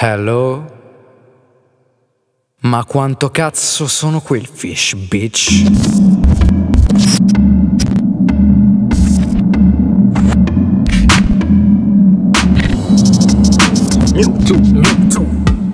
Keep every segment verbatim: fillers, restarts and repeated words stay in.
Hello? Ma quanto cazzo sono Quillfish, bitch? Mewtwo, Mewtwo.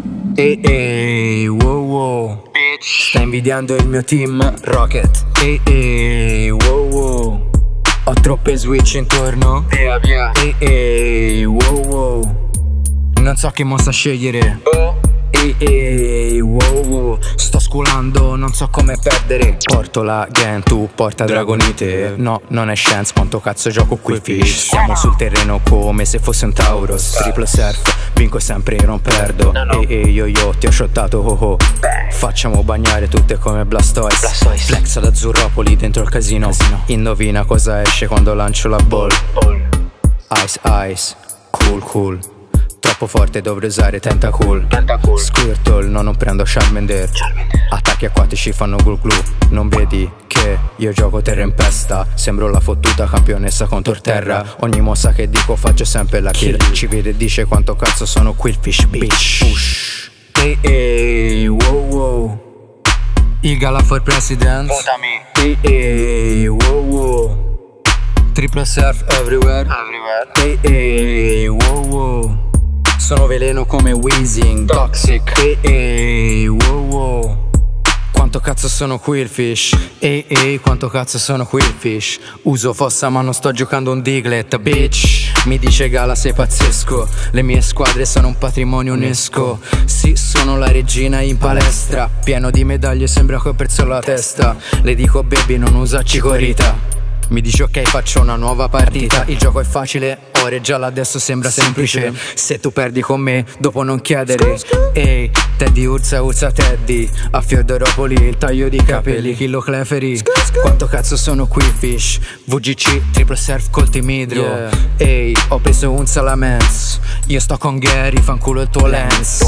Ehi ehi, wow wow, bitch. Stai invidiando il mio team Rocket. Ehi ehi, wow wow. Ho troppe switch intorno. Via via. Ehi ehi, wow wow. Non so che mossa scegliere. Oh. Ehi ehi, wow wow. Sto sculando, non so come perdere. Porto la gang, tu porta Dragonite. No, non è scienza, quanto cazzo gioco Quillfish. Siamo sul terreno come se fosse un Taurus. Triple surf, vinco sempre e non perdo. Ehi ehi yo yo, ti ho shottato ho ho. Facciamo bagnare tutte come Blastoise. Blastoise. Flex ad Azzurropoli dentro il casino. casino Indovina cosa esce quando lancio la ball. ball. Ice ice, cool cool. Troppo forte, dovrei usare Tentacool. Tentacool. Squirtle, no, non prendo Charmander. Charmander. Attacchi acquatici fanno glu glu. Non vedi che io gioco terra in pesta. Sembro la fottuta campionessa contro terra. Ogni mossa che dico faccio sempre la kill. Ci vede e dice quanto cazzo sono Quillfish, bitch. Push. Ehi ehi, wow wow. Igala for president. Votami. Ehi ehi, wow wow. Triple surf everywhere. Everywhere. Ehi ehi, wow wow. Sono veleno come Weezing. Toxic. Ehi ehi, wow wow. Quanto cazzo sono Quillfish. Ehi ehi, quanto cazzo sono Quillfish. Uso fossa ma non sto giocando un Diglett, bitch. Mi dice Gala sei pazzesco. Le mie squadre sono un patrimonio UNESCO. Sì, sono la regina in palestra. Pieno di medaglie, sembra che ho perso la testa. Le dico baby non usa cicorita. Mi dici ok, faccio una nuova partita. Il gioco è facile, ora già adesso sembra semplice. Se tu perdi con me, dopo non chiedere. Ehi, Teddy Ursa, Ursa Teddy. A Fiodoropoli il taglio di capelli, Killo Cleferi. Quanto cazzo sono Quillfish. V G C, triple surf col timidro. Ehi, ho preso un salamence. Io sto con Gary, fanculo il tuo lens.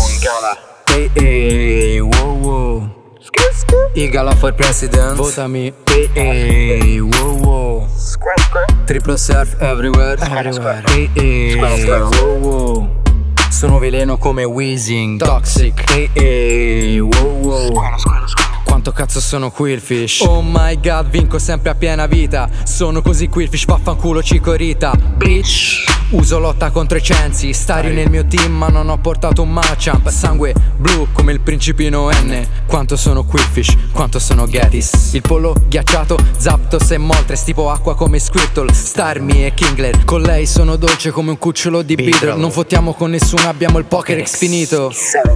Ehi, ehi, wow wow. Igala for president. Votami. Ehi ehi, wow wow. Triple surf everywhere. Everywhere. Ehi ehi, wow wow. Sono veleno come Weezing. Toxic. Ehi ehi, wow wow. Quanto cazzo sono Quillfish. Oh my god, vinco sempre a piena vita. Sono così Quillfish, vaffanculo cicorita, bitch. Uso lotta contro i censi. Stari nel mio team ma non ho portato un Machamp. Sangue blu come il principino N. Quanto sono Quillfish, quanto sono Gettys. Il pollo ghiacciato, Zapdos e Moltres. Tipo acqua come Squirtle, Starmie e Kingler. Con lei sono dolce come un cucciolo di Beedrill. Non fottiamo con nessuno, abbiamo il Pokédex finito.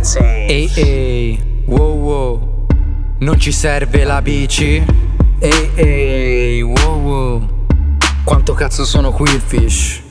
Ehi ehi, wow wow. Non ci serve la bici. Ehi ehi, wow wow. Quanto cazzo sono Quillfish.